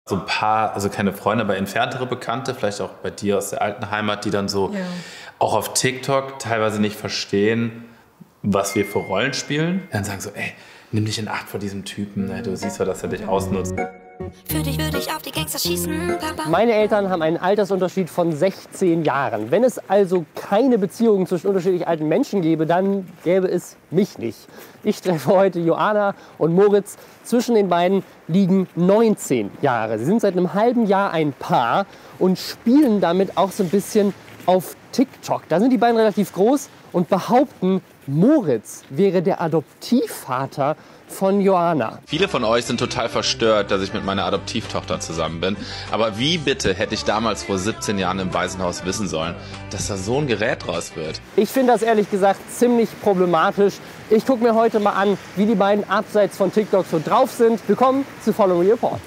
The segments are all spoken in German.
So ein paar, also keine Freunde, aber entferntere Bekannte, vielleicht auch bei dir aus der alten Heimat, die dann so auch auf TikTok teilweise nicht verstehen, was wir für Rollen spielen. Dann sagen so, ey, nimm dich in Acht vor diesem Typen, ne? Du siehst ja, dass er dich ausnutzt. Für dich würde ich auf die Gangster schießen, Papa. Meine Eltern haben einen Altersunterschied von 16 Jahren. Wenn es also keine Beziehungen zwischen unterschiedlich alten Menschen gäbe, dann gäbe es mich nicht. Ich treffe heute Joanna und Moritz. Zwischen den beiden liegen 19 Jahre. Sie sind seit einem halben Jahr ein Paar und spielen damit auch so ein bisschen auf TikTok. Da sind die beiden relativ groß und behaupten, Moritz wäre der Adoptivvater von Joanna. Viele von euch sind total verstört, dass ich mit meiner Adoptivtochter zusammen bin. Aber wie bitte hätte ich damals vor 17 Jahren im Waisenhaus wissen sollen, dass da so ein Gerät draus wird? Ich finde das ehrlich gesagt ziemlich problematisch. Ich gucke mir heute mal an, wie die beiden abseits von TikTok so drauf sind. Willkommen zu Follow Reports.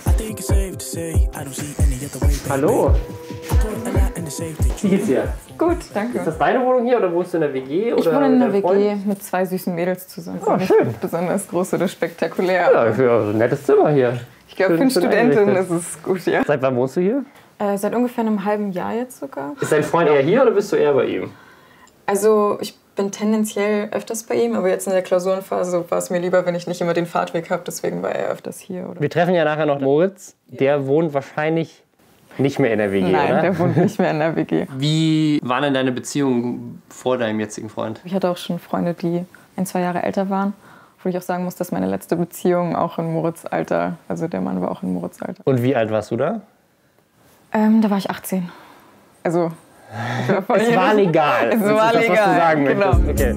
Hallo. Wie geht's dir? Gut, danke. Ist das deine Wohnung hier oder wohnst du in der WG? Ich wohne in einer WG mit 2 süßen Mädels zusammen. Oh, schön. Nicht besonders groß oder spektakulär. Ja, für ein nettes Zimmer hier. Ich glaube, für eine schön Studentin eingerichtet. ist es gut, ja. Seit wann wohnst du hier? Seit ungefähr einem halben Jahr jetzt sogar. Ist dein Freund eher hier oder bist du eher bei ihm? Also ich bin tendenziell öfters bei ihm, aber jetzt in der Klausurenphase war es mir lieber, wenn ich nicht immer den Fahrtweg habe. Deswegen war er öfters hier. Oder? Wir treffen ja nachher noch Moritz. Der wohnt wahrscheinlich nicht mehr in der WG, Nein, oder? der wohnt nicht mehr in der WG. Wie waren denn deine Beziehungen vor deinem jetzigen Freund? Ich hatte auch schon Freunde, die 1, 2 Jahre älter waren. Wo ich auch sagen muss, dass meine letzte Beziehung auch in Moritz Alter, also der Mann war auch in Moritz Alter. Und wie alt warst du da? Da war ich 18. Also, Es war legal. Es Das war ist das, was du legal, sagen genau. möchtest. Okay.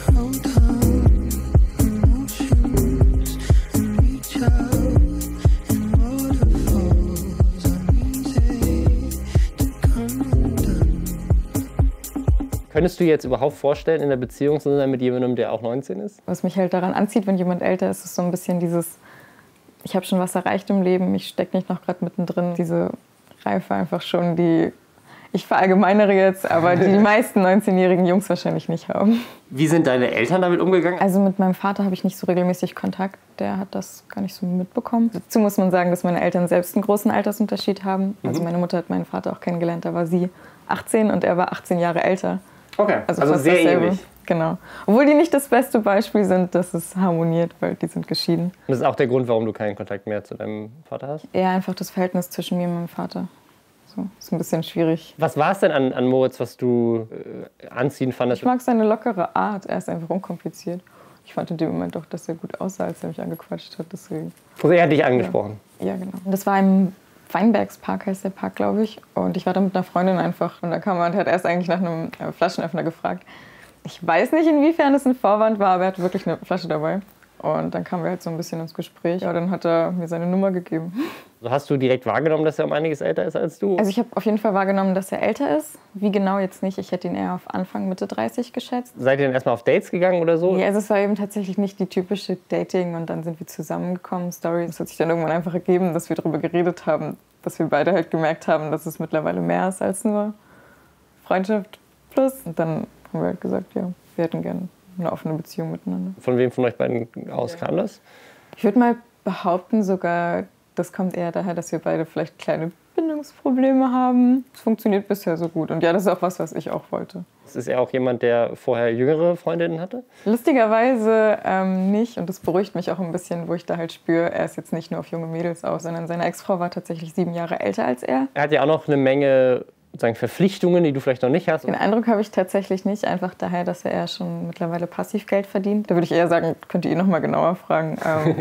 Könntest du dir jetzt überhaupt vorstellen, in der Beziehung zu sein mit jemandem, der auch 19 ist? Was mich halt daran anzieht, wenn jemand älter ist, ist so ein bisschen dieses, ich habe schon was erreicht im Leben, ich stecke nicht noch gerade mittendrin. Diese Reife einfach schon, die, ich verallgemeinere jetzt, aber die meisten 19-jährigen Jungs wahrscheinlich nicht haben. Wie sind deine Eltern damit umgegangen? Also mit meinem Vater habe ich nicht so regelmäßig Kontakt, der hat das gar nicht so mitbekommen. Dazu muss man sagen, dass meine Eltern selbst einen großen Altersunterschied haben. Also meine Mutter hat meinen Vater auch kennengelernt, da war sie 18 und er war 18 Jahre älter. Okay, also fast sehr dasselbe. ähnlich. Genau. Obwohl die nicht das beste Beispiel sind, dass es harmoniert, weil die sind geschieden. Und das ist auch der Grund, warum du keinen Kontakt mehr zu deinem Vater hast? Eher einfach das Verhältnis zwischen mir und meinem Vater. So, ist ein bisschen schwierig. Was war es denn an Moritz, was du anziehend fandest? Ich mag seine lockere Art. Er ist einfach unkompliziert. Ich fand in dem Moment auch, dass er gut aussah, als er mich angequatscht hat. Deswegen. Also er hat dich angesprochen? Ja, genau. Und das war im Weinbergspark, heißt der Park, glaube ich. Und ich war da mit einer Freundin einfach. Und da kam er und hat erst eigentlich nach einem Flaschenöffner gefragt. Ich weiß nicht, inwiefern es ein Vorwand war, aber er hatte wirklich eine Flasche dabei. Und dann kamen wir halt so ein bisschen ins Gespräch. Ja, dann hat er mir seine Nummer gegeben. Also hast du direkt wahrgenommen, dass er um einiges älter ist als du? Also ich habe auf jeden Fall wahrgenommen, dass er älter ist. Wie genau jetzt nicht. Ich hätte ihn eher auf Anfang, Mitte 30 geschätzt. Seid ihr dann erstmal auf Dates gegangen oder so? Ja, also es war eben tatsächlich nicht die typische Dating und dann sind wir zusammengekommen, Story. Es hat sich dann irgendwann einfach ergeben, dass wir darüber geredet haben, dass wir beide halt gemerkt haben, dass es mittlerweile mehr ist als nur Freundschaft plus. Und dann haben wir halt gesagt, ja, wir hätten gerne eine offene Beziehung miteinander. Von wem von euch beiden aus kam das? Ich würde mal behaupten sogar, das kommt eher daher, dass wir beide vielleicht kleine Bindungsprobleme haben. Es funktioniert bisher so gut. Und ja, das ist auch was ich auch wollte. Ist er auch jemand, der vorher jüngere Freundinnen hatte? Lustigerweise nicht. Und das beruhigt mich auch ein bisschen, wo ich da halt spüre, er ist jetzt nicht nur auf junge Mädels aus, sondern seine Ex-Frau war tatsächlich 7 Jahre älter als er. Er hat ja auch noch eine Menge sozusagen Verpflichtungen, die du vielleicht noch nicht hast. Den Eindruck habe ich tatsächlich nicht, einfach daher, dass er schon mittlerweile passiv Geld verdient. Da würde ich eher sagen, könnt ihr ihn noch mal genauer fragen.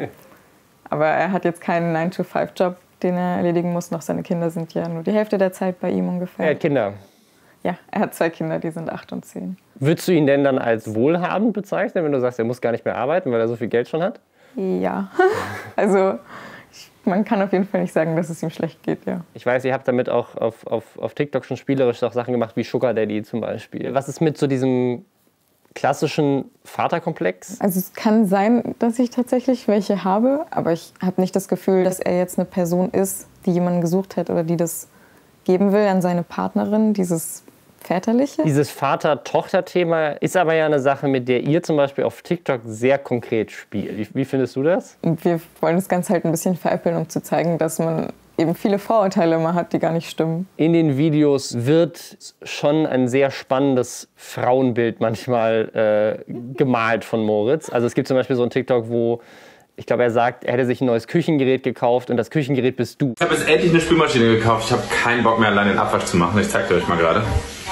Aber er hat jetzt keinen 9-to-5-Job, den er erledigen muss. Noch seine Kinder sind ja nur die Hälfte der Zeit bei ihm ungefähr. Er hat Kinder. Ja, er hat 2 Kinder, die sind 8 und 10. Würdest du ihn denn dann als wohlhabend bezeichnen, wenn du sagst, er muss gar nicht mehr arbeiten, weil er so viel Geld schon hat? Ja, also man kann auf jeden Fall nicht sagen, dass es ihm schlecht geht, ja. Ich weiß, ihr habt damit auch auf TikTok schon spielerisch auch Sachen gemacht, wie Sugar Daddy zum Beispiel. Was ist mit so diesem klassischen Vaterkomplex? Also es kann sein, dass ich tatsächlich welche habe, aber ich habe nicht das Gefühl, dass er jetzt eine Person ist, die jemanden gesucht hat oder die das geben will an seine Partnerin, dieses Väterliche. Dieses Vater-Tochter-Thema ist aber ja eine Sache, mit der ihr zum Beispiel auf TikTok sehr konkret spielt. Wie findest du das? Und wir wollen das Ganze halt ein bisschen veräppeln, um zu zeigen, dass man eben viele Vorurteile immer hat, die gar nicht stimmen. In den Videos wird schon ein sehr spannendes Frauenbild manchmal gemalt von Moritz. Also es gibt zum Beispiel so ein TikTok, wo ich glaube, er sagt, er hätte sich ein neues Küchengerät gekauft und das Küchengerät bist du. Ich habe jetzt endlich eine Spülmaschine gekauft. Ich habe keinen Bock mehr, allein den Abwasch zu machen. Ich zeige euch mal gerade.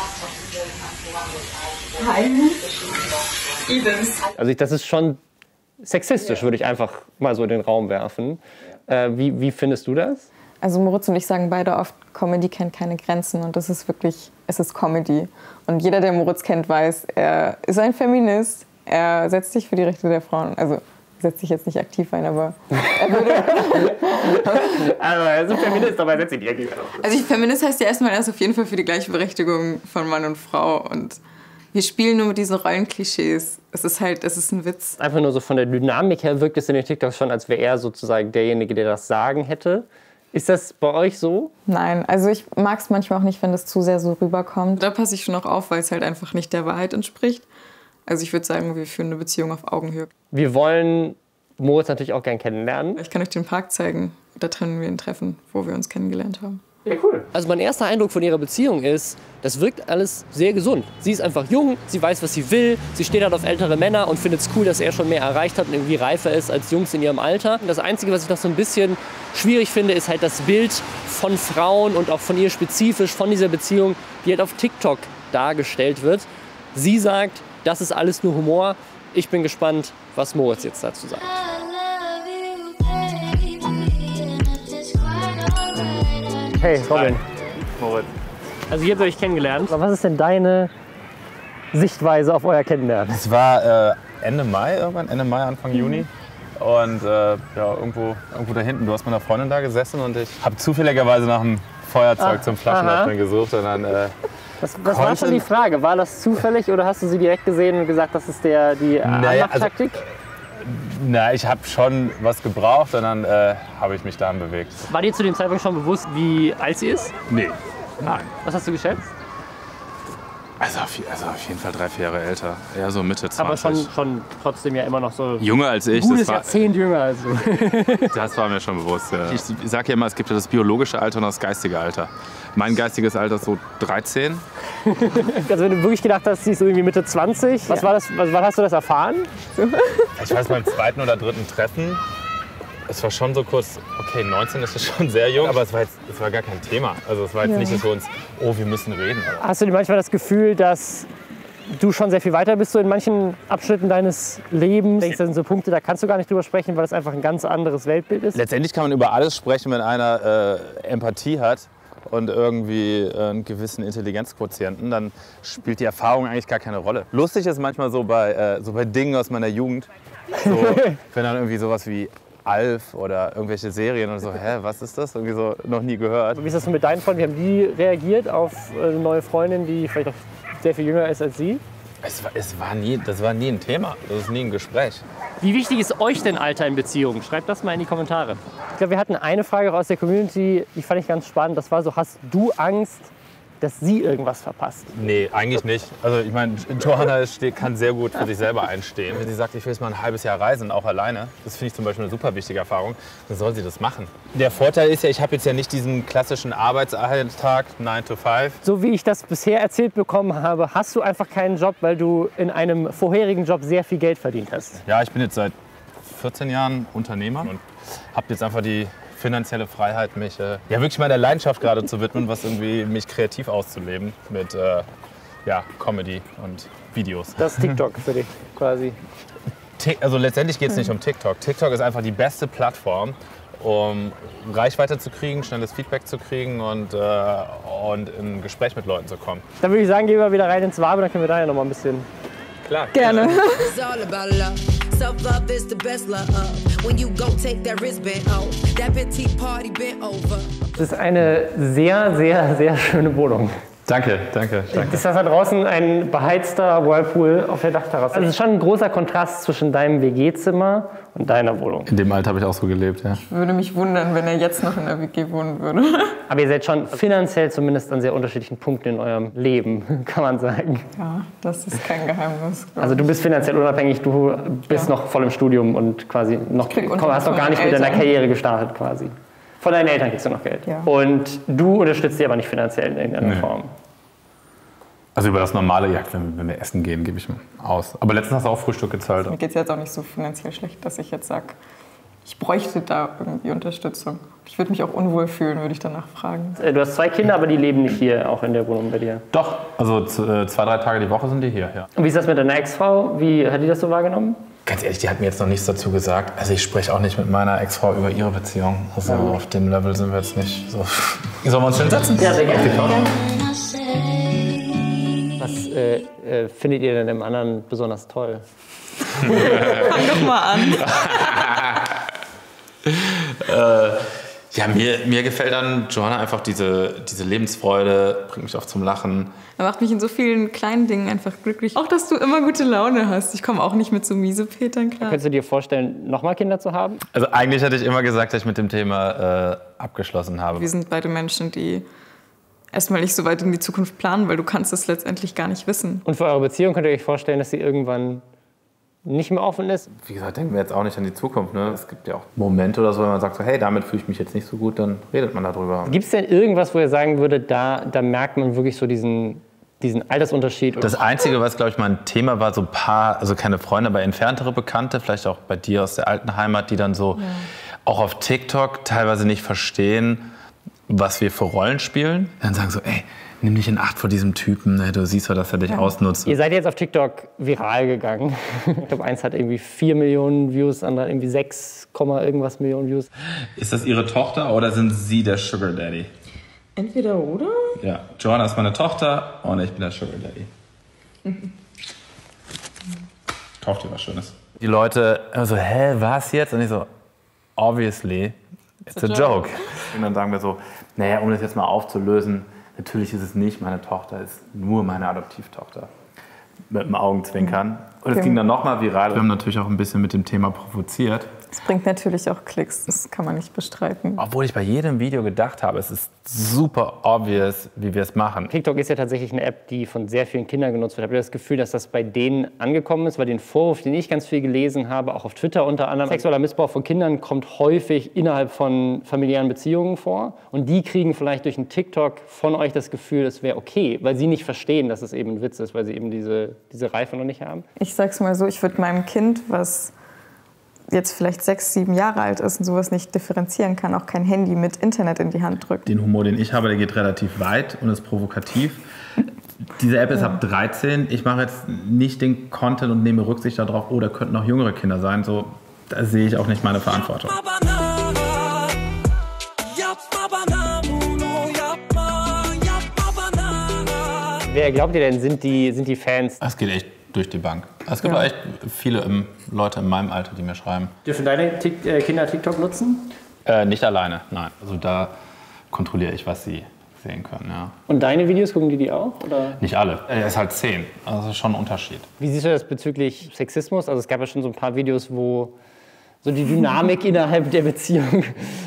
Also das ist schon sexistisch, würde ich einfach mal so in den Raum werfen. Wie findest du das? Also Moritz und ich sagen beide oft, Comedy kennt keine Grenzen und das ist wirklich, es ist Comedy. Und jeder, der Moritz kennt, weiß, er ist ein Feminist, er setzt sich für die Rechte der Frauen, also setzt sich jetzt nicht aktiv ein, aber er würde... Also er ist ein Feminist, aber er setzt sich nicht aktiv ein. Also Feminist heißt ja erstmal auf jeden Fall für die Gleichberechtigung von Mann und Frau und wir spielen nur mit diesen Rollenklischees. Es ist ein Witz. Einfach nur so von der Dynamik her wirkt es in den TikToks schon, als wäre er sozusagen derjenige, der das Sagen hätte. Ist das bei euch so? Nein, also ich mag es manchmal auch nicht, wenn das zu sehr so rüberkommt. Da passe ich schon auch auf, weil es halt einfach nicht der Wahrheit entspricht. Also ich würde sagen, wir führen eine Beziehung auf Augenhöhe. Wir wollen Moritz natürlich auch gern kennenlernen. Ich kann euch den Park zeigen. Da trennen wir ein Treffen, wo wir uns kennengelernt haben. Ja, cool. Also mein erster Eindruck von ihrer Beziehung ist, das wirkt alles sehr gesund. Sie ist einfach jung, sie weiß, was sie will, sie steht halt auf ältere Männer und findet es cool, dass er schon mehr erreicht hat und irgendwie reifer ist als Jungs in ihrem Alter. Das Einzige, was ich noch so ein bisschen schwierig finde, ist halt das Bild von Frauen und auch von ihr spezifisch, von dieser Beziehung, die halt auf TikTok dargestellt wird. Sie sagt, das ist alles nur Humor. Ich bin gespannt, was Moritz jetzt dazu sagt. Hey, Robin. Moritz. Also ihr habt euch kennengelernt. Was ist denn deine Sichtweise auf euer Kennenlernen? Es war Ende Mai, Anfang Juni. Und ja, irgendwo da hinten, du hast mit einer Freundin da gesessen und ich habe zufälligerweise nach einem Feuerzeug zum Flaschenöffnen gesucht. Und dann, was war schon die Frage? War das zufällig oder hast du sie direkt gesehen und gesagt, das ist die Anmachtaktik? Na, ich habe schon was gebraucht und dann habe ich mich dahin bewegt. War dir zu dem Zeitpunkt schon bewusst, wie alt sie ist? Nee, nein. Was hast du geschätzt? Also auf jeden Fall 3-4 Jahre älter, eher so Mitte 20. Aber schon trotzdem ja immer noch so jünger als ich. Gutes Jahrzehnt jünger als du. Das war mir schon bewusst. Ja. Ich sage ja immer, es gibt ja das biologische Alter und das geistige Alter. Mein geistiges Alter ist so 13. Also wenn du wirklich gedacht hast, sie ist irgendwie Mitte 20, wann hast du das erfahren? Ich weiß, beim zweiten oder dritten Treffen, es war schon so kurz, okay, 19 ist schon sehr jung, aber es war gar kein Thema. Also es war jetzt nicht so uns, oh, wir müssen reden. Hast du dir manchmal das Gefühl, dass du schon sehr viel weiter bist so in manchen Abschnitten deines Lebens? Das sind so Punkte, da kannst du gar nicht drüber sprechen, weil das einfach ein ganz anderes Weltbild ist. Letztendlich kann man über alles sprechen, wenn einer Empathie hat und irgendwie einen gewissen Intelligenzquotienten, dann spielt die Erfahrung eigentlich gar keine Rolle. Lustig ist manchmal so bei Dingen aus meiner Jugend, so, wenn dann irgendwie sowas wie Alf oder irgendwelche Serien und so, was ist das? Irgendwie so, noch nie gehört. Wie ist das mit deinen Freunden? Wie haben die reagiert auf eine neue Freundin, die vielleicht auch sehr viel jünger ist als sie? Das war nie ein Thema, das ist nie ein Gespräch. Wie wichtig ist euch denn Alter in Beziehungen? Schreibt das mal in die Kommentare. Ich glaube, wir hatten eine Frage aus der Community, die fand ich ganz spannend. Das war so, hast du Angst, dass sie irgendwas verpasst? Nee, eigentlich nicht. Also ich meine, Johanna kann sehr gut für sich selber einstehen. Wenn sie sagt, ich will jetzt mal ein halbes Jahr reisen, auch alleine, das finde ich zum Beispiel eine super wichtige Erfahrung, dann soll sie das machen. Der Vorteil ist ja, ich habe jetzt ja nicht diesen klassischen Arbeitsalltag, 9 to 5. So wie ich das bisher erzählt bekommen habe, hast du einfach keinen Job, weil du in einem vorherigen Job sehr viel Geld verdient hast. Ja, ich bin jetzt seit 14 Jahren Unternehmer und habe jetzt einfach die finanzielle Freiheit, mich wirklich meiner Leidenschaft gerade zu widmen, was irgendwie mich kreativ auszuleben mit Comedy und Videos. Das ist TikTok für dich quasi. Also letztendlich geht es nicht um TikTok. TikTok ist einfach die beste Plattform, um Reichweite zu kriegen, schnelles Feedback zu kriegen und in ein Gespräch mit Leuten zu kommen. Dann würde ich sagen, gehen wir wieder rein ins Warme, dann können wir da ja noch mal ein bisschen... Klar. Gerne. Self-love is the best love. When you go take that wristband off, that petite party bent over. Das ist eine sehr, sehr, sehr schöne Wohnung. Danke. Ist das da draußen ein beheizter Whirlpool auf der Dachterrasse? Also es ist schon ein großer Kontrast zwischen deinem WG-Zimmer und deiner Wohnung. In dem Alter habe ich auch so gelebt, ja. Ich würde mich wundern, wenn er jetzt noch in der WG wohnen würde. Aber ihr seid schon finanziell zumindest an sehr unterschiedlichen Punkten in eurem Leben, kann man sagen. Ja, das ist kein Geheimnis. Also du bist finanziell unabhängig, du bist noch voll im Studium und quasi hast noch gar nicht mit deiner Karriere gestartet quasi. Von deinen Eltern kriegst du noch Geld. Ja. Und du unterstützt die aber nicht finanziell in irgendeiner Form. Also über das normale Jagd, wenn wir essen gehen, gebe ich aus. Aber letztens hast du auch Frühstück gezahlt. Mir geht es jetzt auch nicht so finanziell schlecht, dass ich jetzt sage, ich bräuchte da irgendwie Unterstützung. Ich würde mich auch unwohl fühlen, würde ich danach fragen. Du hast 2 Kinder, aber die leben nicht hier, auch in der Wohnung bei dir. Doch, also 2-3 Tage die Woche sind die hier, ja. Und wie ist das mit deiner Ex-Frau? Wie hat die das so wahrgenommen? Ganz ehrlich, die hat mir jetzt noch nichts dazu gesagt. Also ich spreche auch nicht mit meiner Ex-Frau über ihre Beziehung. Also auf dem Level sind wir jetzt nicht so. Sollen wir uns hinsetzen? Ja, sehr gerne. Was findet ihr denn im anderen besonders toll? Fang doch mal an. Ja, mir gefällt an Joanna einfach diese Lebensfreude, bringt mich oft zum Lachen. Er macht mich in so vielen kleinen Dingen einfach glücklich. Auch, dass du immer gute Laune hast. Ich komme auch nicht mit so Miesepetern klar. Könntest du dir vorstellen, nochmal Kinder zu haben? Also eigentlich hätte ich immer gesagt, dass ich mit dem Thema abgeschlossen habe. Wir sind beide Menschen, die erstmal nicht so weit in die Zukunft planen, weil du kannst es letztendlich gar nicht wissen. Und für eure Beziehung könnt ihr euch vorstellen, dass sie irgendwann nicht mehr offen ist? Wie gesagt, denken wir jetzt auch nicht an die Zukunft. Ne? Es gibt ja auch Momente oder so, wenn man sagt, so, hey, damit fühle ich mich jetzt nicht so gut, dann redet man darüber. Gibt es denn irgendwas, wo ihr sagen würdet, da merkt man wirklich so diesen Altersunterschied? Das Einzige, was, glaube ich, mal ein Thema war, so ein paar, also keine Freunde, aber entferntere Bekannte, vielleicht auch bei dir aus der alten Heimat, die dann so auch auf TikTok teilweise nicht verstehen, was wir für Rollen spielen. Dann sagen so, ey, nimm dich in Acht vor diesem Typen, ne? Du siehst doch, dass er dich ausnutzt. Ihr seid jetzt auf TikTok viral gegangen. Ich glaube, eins hat irgendwie 4 Millionen Views, andere irgendwie 6, irgendwas Millionen Views. Ist das ihre Tochter oder sind Sie der Sugar Daddy? Entweder oder? Ja, Joanna ist meine Tochter und ich bin der Sugar Daddy. Kauft dir was Schönes. Die Leute so, hä, was jetzt? Und ich so, obviously, it's a joke. Und dann sagen wir so, naja, um das jetzt mal aufzulösen, natürlich ist es nicht meine Tochter, es ist nur meine Adoptivtochter. Mit dem Augenzwinkern. Und es ging dann nochmal viral. Wir haben natürlich auch ein bisschen mit dem Thema provoziert. Es bringt natürlich auch Klicks, das kann man nicht bestreiten. Obwohl ich bei jedem Video gedacht habe, es ist super obvious, wie wir es machen. TikTok ist ja tatsächlich eine App, die von sehr vielen Kindern genutzt wird. Habt ihr das Gefühl, dass das bei denen angekommen ist? Weil den Vorwurf, den ich ganz viel gelesen habe, auch auf Twitter unter anderem, sexueller Missbrauch von Kindern kommt häufig innerhalb von familiären Beziehungen vor. Und die kriegen vielleicht durch einen TikTok von euch das Gefühl, es wäre okay, weil sie nicht verstehen, dass es eben ein Witz ist, weil sie eben diese Reife noch nicht haben. Ich sag's mal so, ich würde meinem Kind, was jetzt vielleicht 6, 7 Jahre alt ist und sowas nicht differenzieren kann, auch kein Handy mit Internet in die Hand drücken. Den Humor, den ich habe, der geht relativ weit und ist provokativ. Diese App ist ab 13. Ich mache jetzt nicht den Content und nehme Rücksicht darauf, oh, da könnten noch jüngere Kinder sein. So, da sehe ich auch nicht meine Verantwortung. Wer glaubt ihr denn, sind die Fans? Es geht echt durch die Bank. Es gibt auch echt viele Leute in meinem Alter, die mir schreiben. Dürfen deine Kinder TikTok nutzen? Nicht alleine, nein. Also da kontrolliere ich, was sie sehen können, ja. Und deine Videos, gucken die auch? Oder? Nicht alle. Er ist halt 10. Also das ist schon ein Unterschied. Wie siehst du das bezüglich Sexismus? Also es gab ja schon so ein paar Videos, wo so die Dynamik innerhalb der Beziehung,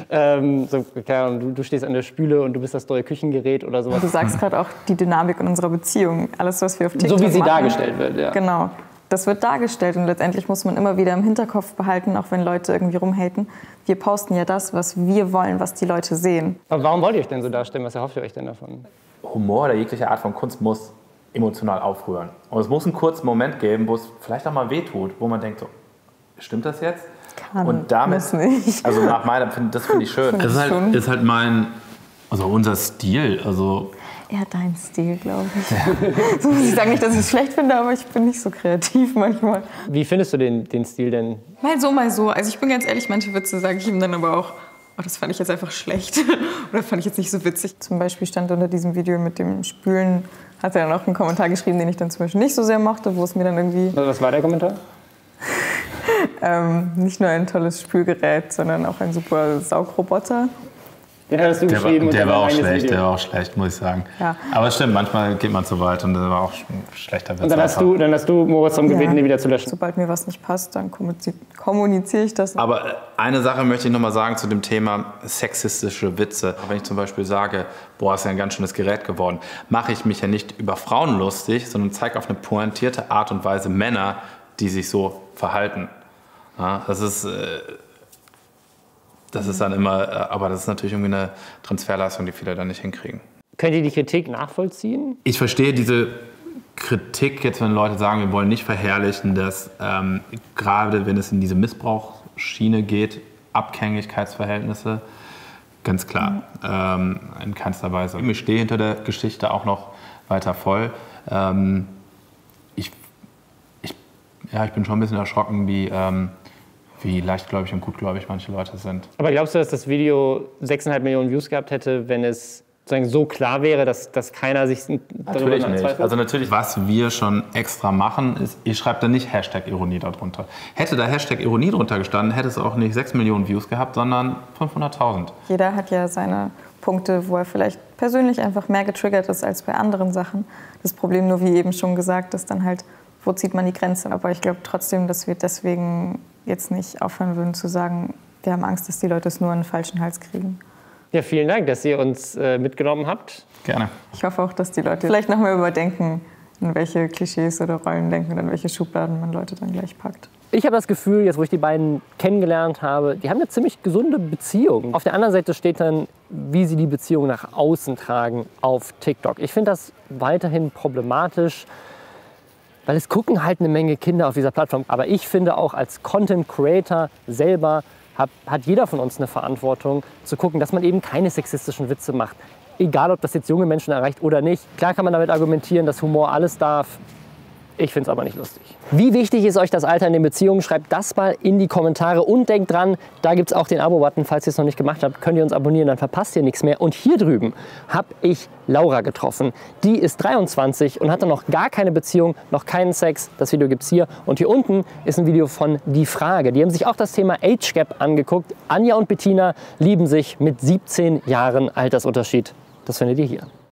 du stehst an der Spüle und du bist das neue Küchengerät oder sowas. Du sagst gerade auch die Dynamik in unserer Beziehung. Alles, was wir auf TikTok so wie sie machen, dargestellt wird, ja. Genau. Das wird dargestellt und letztendlich muss man immer wieder im Hinterkopf behalten, auch wenn Leute irgendwie rumhaten. Wir posten ja das, was wir wollen, was die Leute sehen. Aber warum wollt ihr euch denn so darstellen? Was erhofft ihr euch denn davon? Humor oder jegliche Art von Kunst muss emotional aufrühren. Und es muss einen kurzen Moment geben, wo es vielleicht auch mal wehtut, wo man denkt, so, stimmt das jetzt? Kann, und damit, muss nicht. Also nach meiner, das finde ich schön. Das ist halt unser Stil. Also eher dein Stil, glaube ich. So muss ich sagen, nicht, dass ich es schlecht finde, aber ich bin nicht so kreativ manchmal. Wie findest du den Stil denn? Mal so, mal so. Also ich bin ganz ehrlich, manche Witze sage ich ihm dann aber auch, oh, das fand ich jetzt einfach schlecht oder fand ich jetzt nicht so witzig. Zum Beispiel stand unter diesem Video mit dem Spülen, hat er dann auch einen Kommentar geschrieben, den ich dann zum Beispiel nicht so sehr mochte, wo es mir dann irgendwie... Was war der Kommentar? Nicht nur ein tolles Spülgerät, sondern auch ein super Saugroboter. Den hattest du geschrieben. Der war auch schlecht, muss ich sagen. Ja. Aber es stimmt, manchmal geht man zu weit und der war auch ein schlechter Witz. Und dann hast du Moritz darum gebeten, den wieder zu löschen. Sobald mir was nicht passt, dann kommuniziere ich das. Aber eine Sache möchte ich noch mal sagen zu dem Thema sexistische Witze. Wenn ich zum Beispiel sage, boah, ist ja ein ganz schönes Gerät geworden, mache ich mich ja nicht über Frauen lustig, sondern zeige auf eine pointierte Art und Weise Männer, die sich so verhalten. Ja, das ist Das ist dann immer, aber das ist natürlich irgendwie eine Transferleistung, die viele dann nicht hinkriegen. Könnt ihr die Kritik nachvollziehen? Ich verstehe diese Kritik jetzt, wenn Leute sagen, wir wollen nicht verherrlichen, dass gerade wenn es in diese Missbrauchsschiene geht, Abhängigkeitsverhältnisse, ganz klar, in keinster Weise. Ich stehe hinter der Geschichte auch noch weiter voll. Ich bin schon ein bisschen erschrocken, wie leichtgläubig und gutgläubig manche Leute sind. Aber glaubst du, dass das Video 6,5 Millionen Views gehabt hätte, wenn es sozusagen so klar wäre, dass keiner sich darüber nicht. Also natürlich, was wir schon extra machen, ist, ihr schreibt da nicht Hashtag Ironie darunter. Hätte da Hashtag Ironie drunter gestanden, hätte es auch nicht 6 Millionen Views gehabt, sondern 500.000. Jeder hat ja seine Punkte, wo er vielleicht persönlich einfach mehr getriggert ist als bei anderen Sachen. Das Problem nur, wie eben schon gesagt, ist dann halt, wo zieht man die Grenze? Aber ich glaube trotzdem, dass wir deswegen jetzt nicht aufhören würden zu sagen, wir haben Angst, dass die Leute es nur in den falschen Hals kriegen. Ja, vielen Dank, dass ihr uns mitgenommen habt. Gerne. Ich hoffe auch, dass die Leute vielleicht noch mal überdenken, in welche Klischees oder Rollen denken und in welche Schubladen man Leute dann gleich packt. Ich habe das Gefühl, jetzt wo ich die beiden kennengelernt habe, die haben eine ziemlich gesunde Beziehung. Auf der anderen Seite steht dann, wie sie die Beziehung nach außen tragen auf TikTok. Ich finde das weiterhin problematisch, weil es gucken halt eine Menge Kinder auf dieser Plattform. Aber ich finde auch als Content Creator selber hat jeder von uns eine Verantwortung, zu gucken, dass man eben keine sexistischen Witze macht. Egal, ob das jetzt junge Menschen erreicht oder nicht. Klar kann man damit argumentieren, dass Humor alles darf. Ich finde es aber nicht lustig. Wie wichtig ist euch das Alter in den Beziehungen? Schreibt das mal in die Kommentare. Und denkt dran, da gibt es auch den Abo-Button. Falls ihr es noch nicht gemacht habt, könnt ihr uns abonnieren, dann verpasst ihr nichts mehr. Und hier drüben habe ich Laura getroffen. Die ist 23 und hatte noch gar keine Beziehung, noch keinen Sex. Das Video gibt es hier. Und hier unten ist ein Video von Die Frage. Die haben sich auch das Thema Age Gap angeguckt. Anja und Bettina lieben sich mit 17 Jahren Altersunterschied. Das findet ihr hier.